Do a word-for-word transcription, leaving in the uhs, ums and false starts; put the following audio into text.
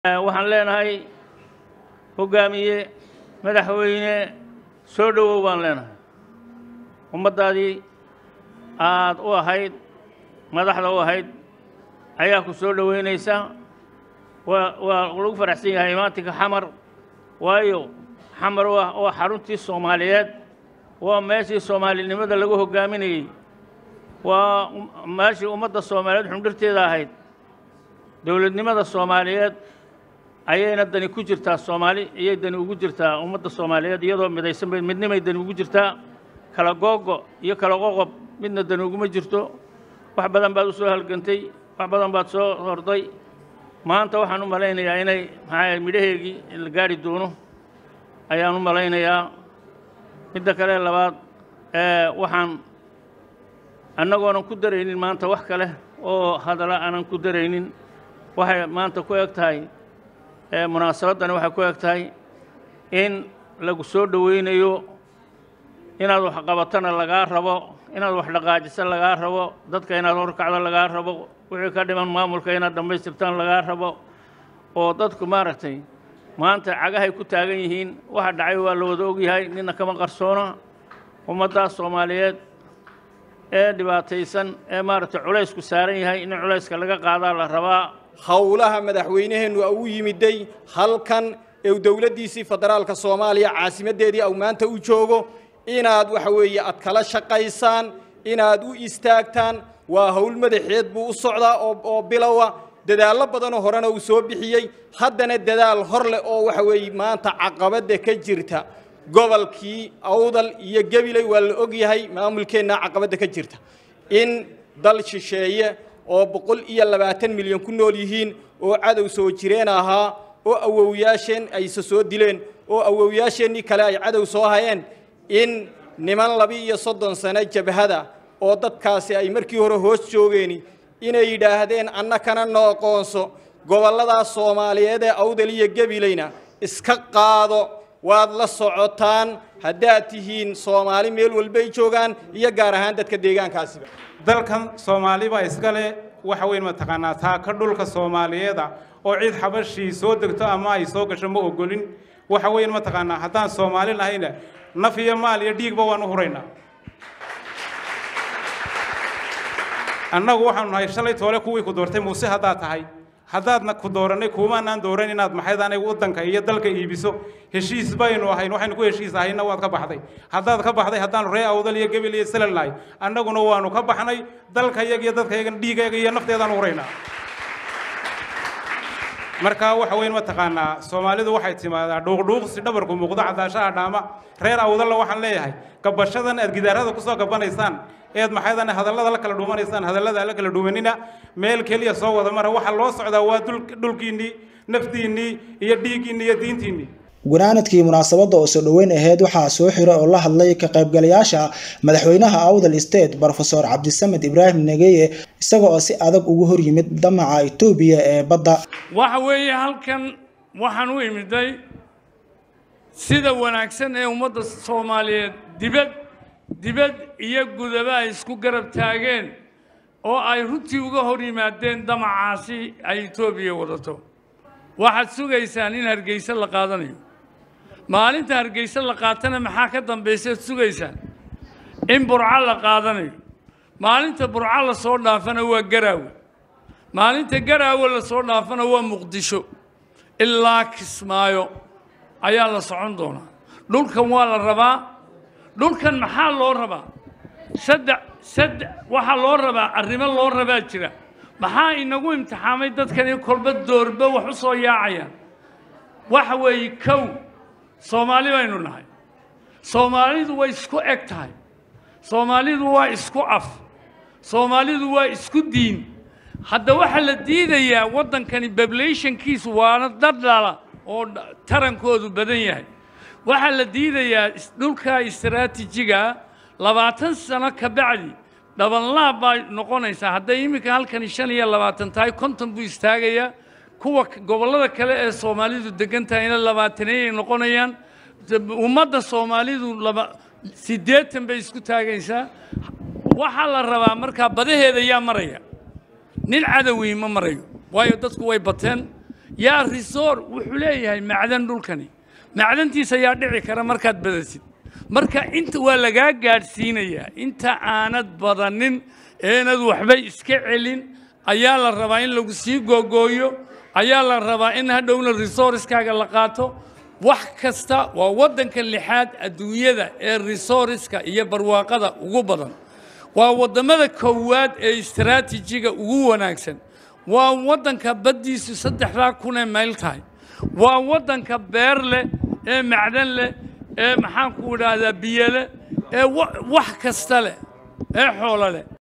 waxaan leenahay hogaamiye madaxweyne soo dhawow baan leenahay ummadaadii aad u ahayd madaxda u ahayd ayaa ku soo dhaweynaysa waa waa lagu faraxsan yahay maantika xamar waayo xamar waa xaruntii Soomaaliyeed waa meeshii Soomaalinimada lagu hogaaminayay waa meeshii ummadda Soomaaliyeed xundurteeda ahayd dawladnimada Soomaaliyeed ayayna dani ku jirtaa Soomaali iyay dani ugu jirtaa ummadda Soomaaliyeed iyadoo midaysan midnimay dani ugu jirtaa kala googo iyo kala qoqob midna dani ugu ma jirto wax badan baad u soo halgantay wax badan baad soo horday maanta waxaan u malaynayaa inay maxay midhaheegi la gaari doono ayaan u malaynayaa midda kale labaad ee waxaan annagoona ku dareynin maanta wax kale oo hadala aanan ku dareynin waxay maanta ku egtahay ee munaasabadani waxay ku egtahay in lagu soo dhaweynayo inaad wax qabatana laga rabo inaad wax dhaqaajisan laga rabo dadka inaad horkacdo laga rabo wixii ka dhiman maamulka inaad dhameystirtaan laga rabo oo dadku maaragtay maanta cagahay ku taagan yihiin waxa dhacay waa la wada og yahay nina kama qarsoona ummadda Soomaaliyeed ee dhibaataysan ee maaragtay culays ku saaran yahay in culayska laga qaada la rabaa hawlaha madaxweynaheenu uu yimiday halkan ee dawladdiisii federaalka Soomaaliya caasimadeedii oo maanta u joogo inaad waxa weeye ad kala shaqaysaan inaad u istaagtaan waa hawl madaxeed buu u socdaa oo bilowa dadaal badan oo horena uu soo bixiyay haddana dadaal hor leh oo waxa weeye maanta caqabada ka jirta gobolkii awdal iyo gabilay waa la og yahay maamulkeena caqabada ka jirta in dal shisheeye oo boqol iyo labaatan milyan ku nool yihiin oo cadow soo jireen ahaa oo awowyaasheen ay soo dileen oo awowyaasheenii kale ay cadow soo hayeen in niman laba iyo soddon sano jabhada oo dadkaasi ay markii hore hoos joogeen inay yiraahdeen annakana noo qoonso gobolada Soomaaliyeed ee awdal iyo gabilayna iska qaado waad la socotaan haddaad tihiin Soomaali meel walba ay joogaan iyo gaar ahaan dadka deegaankaasiba dalkan Soomaali baa iska leh waxa weyn ma taqaanaa taa ka dhulka Soomaaliyeed oo cid xabashi soo degto ama ay soo gasho ma ogolin waxa weyn ma taqaanaa haddaan Soomaali lahayna naf iyo maal iyo dhiigba waan u horeynaa annagu waxaanu nahay shalay toole kuwii ku doortay muuse haddaad tahay haddaadna ku dooranay kuumaanaan dooran inaad maxayd anigu waddanka iyo dalka iibiso heshiis baynu ahayn waxaynu ku heshiis ahayna waad ka baxday haddaad ka baxday haddaanu ree awdal iyo gabil iyo salal nahay annaguna waanu ka baxnay dalka iyaga iyo dadka iyaga dhiigayga iyo nafteedaan u horeynaa marka waxa weyn ma taqaanaa Soomaalidu waxay timaadaa dhuuqdhuuqsi dhabarku muuqda cadaashaha dhaama reer awdal waxaan leeyahay gabashadan aad gidaarada ku soo gabanaysaan eed maxaydan hadallada la kala dhuumanaysaan hadallada la kala dhuumanina meel kaliya soo wada mara waxa loo socdaa waa dhulkiini naftiini iyo dhiigiini iyo diintiini gunaanadkii munaasabada oo soo dhaweyn ahayd waxa soo xiray oo la hadlay ka qaybgalayaasha madaxweynaha Awdal State Professor Cabdisamed Ibrahim Nageye isaga oo si adag ugu hor yimid damaca Itoobiya ee badda waxa weeye halkan waxaan u imiday sida wanaagsan ee ummadda Soomaaliyeed dibad dibad iyo gudaba isku garab taageen oo ay runtii uga hor yimaadeen damacaasi ay Itoobiya wadato waxaad sugaysaan in Hargeysa la qaadanayo maalinta Hargeysa la qaatana maxaa ka dambeysay sugaysaan in Burca la qaadanayo maalinta Burca la soo dhaafana waa Garaawe maalinta Garaawe la soo dhaafana waa Muqdisho ilaa Kismaayo ayaa la socon doonaa dhulkan waa la rabaa dhulkan maxaa loo rabaa saddex saddex waxa loo rabaa arrimo loo rabaa jira maxaa inagu imtixaamay dadkan kolba doorba wax u soo yaacayaan waxa weey kow Soomaali baynu nahay Soomaalidu way isku eg tahay Soomaalidu waa isku af Soomaalidu waa isku diin hadda waxa la diidayaa waddankani populationkiisu waana dad dhala oo tarankoodu badan yahay waxa la diidayaa dhulka istiraatiijiga labaatan sano ka bacdi dhaban laab baa noqonaysa hadda imika halkan shan iyo labaatan tahay konton buu istaagaya kuwa gobolada kale ee Soomaalidu degan tahay in labaatan ay noqonayaan ummadda Soomaalidu sideetan bay isku taagaysaa waxa la rabaa marka badaheeda yaa maraya nin cadawi ma marayo waayo dadku way bateen yaa risoor wuxuu leeyahay macdan dhulkani macdantiisa yaa dhici kara markaad badasid marka inta waa lagaa gaadhsiinayaa inta aanad badanin eenad waxba iska celin ayaa la rabaa in lagu sii googooyo ayaa la rabaa in hadhowna resource-kaaga la qaato wax kasta waa waddanka lixaad adduunyada ee resource-ka iyo barwaaqada ugu badan waa waddamada koowaad ee istaraatiijiga ugu wanaagsan waa waddanka baddiisu saddexdaa kun ee mayl tahay waa waddanka beer leh ee macdan leh ee maxaan ku idhaahdaa biyo leh ee wax kasta leh ee xoolo leh